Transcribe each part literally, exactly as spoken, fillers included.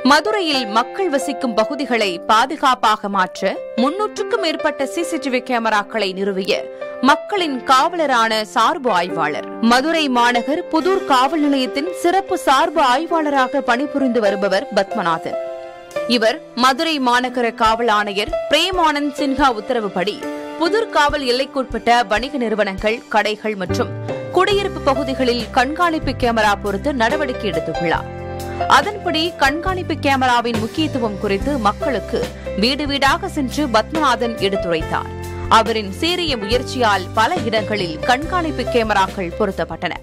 மதுரையில் மக்கள் வசிக்கும் பகுதிகளை பாதுகாப்பாக மாற்ற முன்னூற்றுக்கும் மேற்பட்ட சிசிடிவி கேமராக்களை நிறுவிய மக்களின் காவலரான சார்பு ஆய்வாளர். மதுரை மாநகர் புதூர் காவல் நிலையத்தின் சிறப்பு சார்பு ஆய்வாளராக பணிபுரிந்து வருபவர் பத்மநாதன். இவர் மதுரை மாநகர காவல் ஆணையர் பிரேமானந்த் சின்ஹா உத்தரவுப்படி புதூர் காவல் எல்லைக்குட்பட்ட வணிக நிறுவனங்கள், கடைகள் மற்றும் குடியிருப்பு பகுதிகளில் கண்காணிப்பு கேமரா பொருத்த நடவடிக்கை எடுத்துள்ளார். அதன்படி கண்காணிப்பு கேமராவின் முக்கியத்துவம் குறித்து மக்களுக்கு வீடு வீடாக சென்று பத்மநாதன் எடுத்துரைத்தார். அவரின் சீரிய முயற்சியால் பல இடங்களில் கண்காணிப்பு கேமராக்கள் பொருத்தப்பட்டன.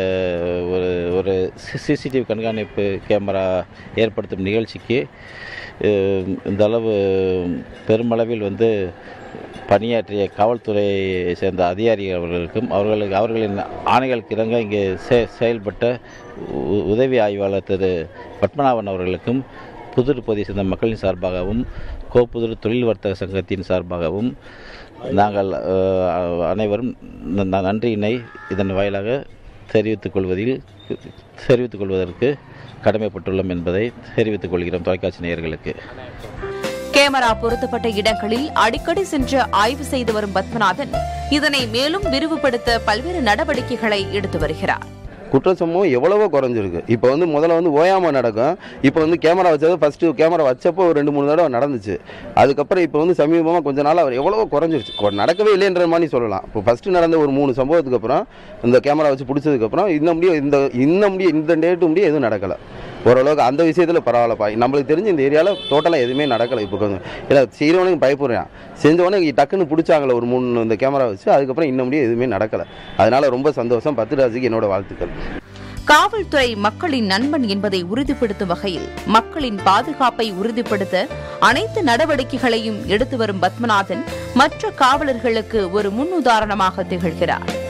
ஒரு ஒரு சிசிடிவி கண்காணிப்பு கேமரா ஏற்படுத்தும் நிகழ்ச்சிக்கு இந்த அளவு பெருமளவில் வந்து பணியாற்றிய காவல்துறையை சேர்ந்த அதிகாரிகள் அவர்களுக்கும் அவர்களுக்கு அவர்களின் ஆணைகளுக்கு இணங்க இங்கே செயல்பட்ட உதவி ஆய்வாளர் திரு பத்மநாபன் அவர்களுக்கும் புதூர் பகுதியை சேர்ந்த மக்களின் சார்பாகவும் கோப்புதூர் தொழில் வர்த்தக சங்கத்தின் சார்பாகவும் நாங்கள் அனைவரும் நன்றியினை இதன் வாயிலாக தெரிவித்துக் கொள்வதில் தெரிவித்துக் கொள்வதற்கு கடமைப்பட்டுள்ளோம் என்பதை தெரிவித்துக் கொள்கிறோம் தொலைக்காட்சி நேயர்களுக்கு. கேமரா பொருத்தப்பட்ட இடங்களில் அடிக்கடி சென்று ஆய்வு செய்து வரும் பத்மநாதன் இதனை மேலும் விரிவுபடுத்த பல்வேறு நடவடிக்கைகளை எடுத்து வருகிறார். குற்ற சம்பவம் எவ்வளவோ குறைஞ்சிருக்கு. இப்போ வந்து முதல்ல வந்து ஓயாம நடக்கும். இப்போ வந்து கேமரா வச்சது ஃபர்ஸ்ட் கேமரா வச்சப்போ ஒரு ரெண்டு மூணு தடவை நடந்துச்சு. அதுக்கப்புறம் இப்போ வந்து சமீபமாக கொஞ்ச நாள் அவர் எவ்வளவோ குறைஞ்சிருச்சு. நடக்கவே இல்லைன்ற மாதிரி சொல்லலாம். இப்போ ஃபர்ஸ்ட் நடந்த ஒரு மூணு சம்பவத்துக்கு அப்புறம் இந்த கேமரா வச்சு பிடிச்சதுக்கப்புறம் இன்னும் முடியும் இந்த இன்னும் முடியும் இந்த டேட்டு முடியும் எதுவும் நடக்கலை. ஓரளவுக்கு அந்த விஷயத்தில் பரவாயில்லப்பா. நம்மளுக்கு தெரிஞ்சு இந்த ஏரியாவில் டோட்டலாக எதுவுமே நடக்கலை. இப்போ கொஞ்சம் ஏன்னா செய்கிறவனுக்கு பயப்படுறான். செஞ்சவனுக்கு டக்குன்னு பிடிச்சாங்களே ஒரு மூணு இந்த கேமரா வச்சு. அதுக்கப்புறம் இன்னும் முடியும் எதுவுமே நடக்கலை. அதனால ரொம்ப சந்தோஷம். பத்துராஜுக்கு என்னோட வாழ்த்துக்கள். காவல்துறை மக்களின் நண்பன் என்பதை உறுதிப்படுத்தும் வகையில் மக்களின் பாதுகாப்பை உறுதிப்படுத்த அனைத்து நடவடிக்கைகளையும் எடுத்து வரும் பத்மநாதன் மற்ற காவலர்களுக்கு ஒரு முன்னுதாரணமாக திகழ்கிறார்.